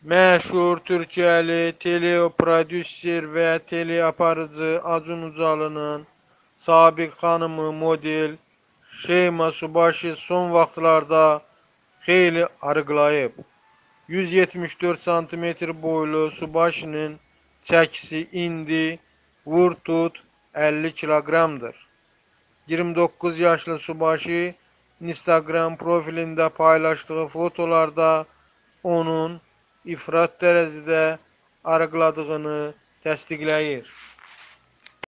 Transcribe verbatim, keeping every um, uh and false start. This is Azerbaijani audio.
Məşhur Türkiyəli teleprodüser və teleaparıcı Acun Ucalı'nın sabiq xanımı model Şeyma Subaşı son vaxtlarda xeyli arıqlayıb. yüz yetmiş dörd santimetr boylu Subaşı'nın çəkisi indi vur tut əlli kiloqramdır. iyirmi doqquz yaşlı Subaşı Instagram profilində paylaşdığı fotolarda onun ifrat dərəcədə arıqladığını təsdiqləyir.